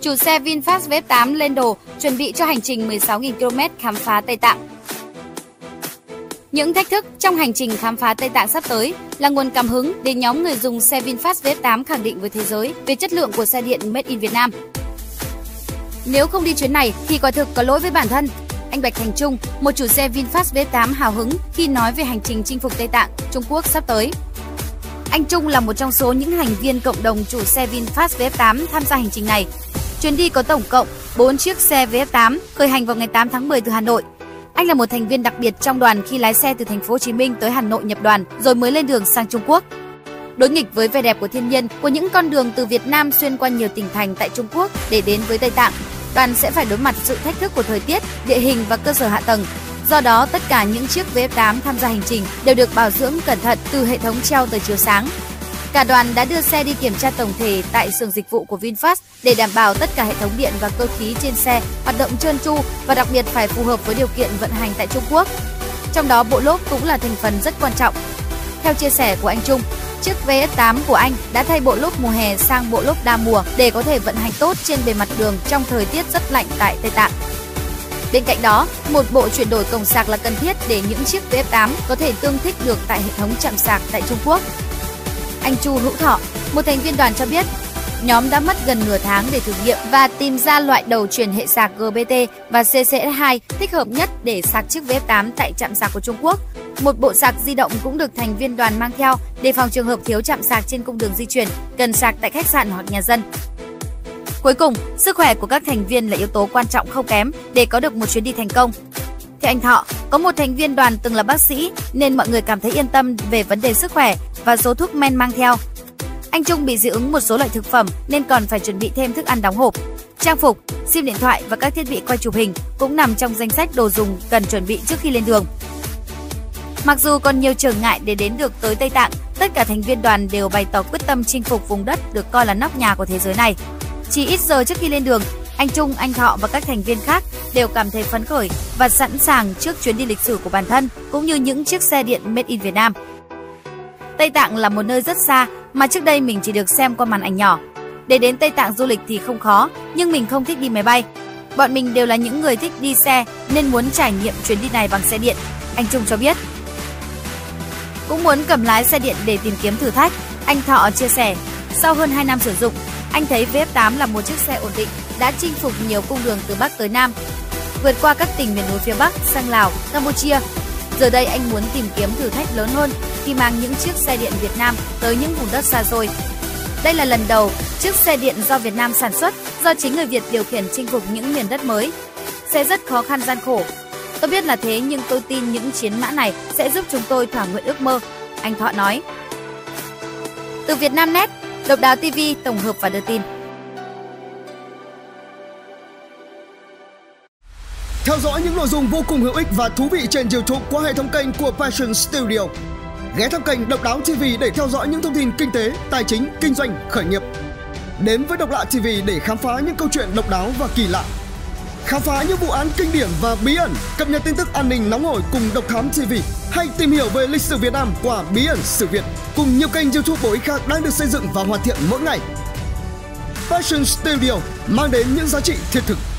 chủ xe VinFast VF8 lên đồ, chuẩn bị cho hành trình 16.000 km khám phá Tây Tạng. Những thách thức trong hành trình khám phá Tây Tạng sắp tới là nguồn cảm hứng để nhóm người dùng xe VinFast VF8 khẳng định với thế giới về chất lượng của xe điện Made in Việt Nam. Nếu không đi chuyến này thì quả thực có lỗi với bản thân. Anh Bạch Thành Trung, một chủ xe VinFast VF8 hào hứng khi nói về hành trình chinh phục Tây Tạng, Trung Quốc sắp tới. Anh Trung là một trong số những thành viên cộng đồng chủ xe VinFast VF8 tham gia hành trình này. Chuyến đi có tổng cộng 4 chiếc xe VF8 khởi hành vào ngày 8 tháng 10 từ Hà Nội. Anh là một thành viên đặc biệt trong đoàn khi lái xe từ thành phố Hồ Chí Minh tới Hà Nội nhập đoàn rồi mới lên đường sang Trung Quốc. Đối nghịch với vẻ đẹp của thiên nhiên, của những con đường từ Việt Nam xuyên qua nhiều tỉnh thành tại Trung Quốc để đến với Tây Tạng, đoàn sẽ phải đối mặt sự thách thức của thời tiết, địa hình và cơ sở hạ tầng. Do đó, tất cả những chiếc VF8 tham gia hành trình đều được bảo dưỡng cẩn thận từ hệ thống treo tới chiếu sáng. Cả đoàn đã đưa xe đi kiểm tra tổng thể tại xưởng dịch vụ của VinFast để đảm bảo tất cả hệ thống điện và cơ khí trên xe hoạt động trơn tru và đặc biệt phải phù hợp với điều kiện vận hành tại Trung Quốc. Trong đó, bộ lốp cũng là thành phần rất quan trọng. Theo chia sẻ của anh Trung, chiếc VF8 của anh đã thay bộ lốp mùa hè sang bộ lốp đa mùa để có thể vận hành tốt trên bề mặt đường trong thời tiết rất lạnh tại Tây Tạng. Bên cạnh đó, một bộ chuyển đổi cổng sạc là cần thiết để những chiếc VF8 có thể tương thích được tại hệ thống chạm sạc tại Trung Quốc. Anh Chu Hữu Thọ, một thành viên đoàn cho biết, nhóm đã mất gần nửa tháng để thử nghiệm và tìm ra loại đầu truyền hệ sạc GBT và CCS2 thích hợp nhất để sạc chiếc VF8 tại trạm sạc của Trung Quốc. Một bộ sạc di động cũng được thành viên đoàn mang theo để phòng trường hợp thiếu trạm sạc trên cung đường di chuyển, cần sạc tại khách sạn hoặc nhà dân. Cuối cùng, sức khỏe của các thành viên là yếu tố quan trọng không kém để có được một chuyến đi thành công. Theo anh Thọ, có một thành viên đoàn từng là bác sĩ nên mọi người cảm thấy yên tâm về vấn đề sức khỏe và số thuốc men mang theo. Anh Trung bị dị ứng một số loại thực phẩm nên còn phải chuẩn bị thêm thức ăn đóng hộp. Trang phục, sim điện thoại và các thiết bị quay chụp hình cũng nằm trong danh sách đồ dùng cần chuẩn bị trước khi lên đường. Mặc dù còn nhiều trở ngại để đến được tới Tây Tạng, tất cả thành viên đoàn đều bày tỏ quyết tâm chinh phục vùng đất được coi là nóc nhà của thế giới này. Chỉ ít giờ trước khi lên đường, anh Trung, anh Thọ và các thành viên khác đều cảm thấy phấn khởi và sẵn sàng trước chuyến đi lịch sử của bản thân cũng như những chiếc xe điện Made in Việt Nam. Tây Tạng là một nơi rất xa mà trước đây mình chỉ được xem qua màn ảnh nhỏ. Để đến Tây Tạng du lịch thì không khó, nhưng mình không thích đi máy bay. Bọn mình đều là những người thích đi xe nên muốn trải nghiệm chuyến đi này bằng xe điện, anh Trung cho biết. Cũng muốn cầm lái xe điện để tìm kiếm thử thách, anh Thọ chia sẻ, sau hơn 2 năm sử dụng, anh thấy VF8 là một chiếc xe ổn định, đã chinh phục nhiều cung đường từ Bắc tới Nam, vượt qua các tỉnh miền núi phía Bắc sang Lào, Campuchia. Giờ đây anh muốn tìm kiếm thử thách lớn hơn khi mang những chiếc xe điện Việt Nam tới những vùng đất xa xôi. Đây là lần đầu chiếc xe điện do Việt Nam sản xuất, do chính người Việt điều khiển chinh phục những miền đất mới. Sẽ rất khó khăn gian khổ. Tôi biết là thế nhưng tôi tin những chiến mã này sẽ giúp chúng tôi thỏa nguyện ước mơ, anh Thọ nói. Từ Vietnamnet, Độc Đáo TV tổng hợp và đưa tin. Theo dõi những nội dung vô cùng hữu ích và thú vị trên YouTube qua hệ thống kênh của Passion Studio. Ghé thăm kênh Độc Đáo TV để theo dõi những thông tin kinh tế, tài chính, kinh doanh, khởi nghiệp. Đến với Độc Lạ TV để khám phá những câu chuyện độc đáo và kỳ lạ. Khám phá những vụ án kinh điển và bí ẩn, cập nhật tin tức an ninh nóng hổi cùng Độc Thám TV. Hay tìm hiểu về lịch sử Việt Nam qua Bí ẩn Sử Việt cùng nhiều kênh YouTube bổ ích khác đang được xây dựng và hoàn thiện mỗi ngày. Passion Studio mang đến những giá trị thiết thực.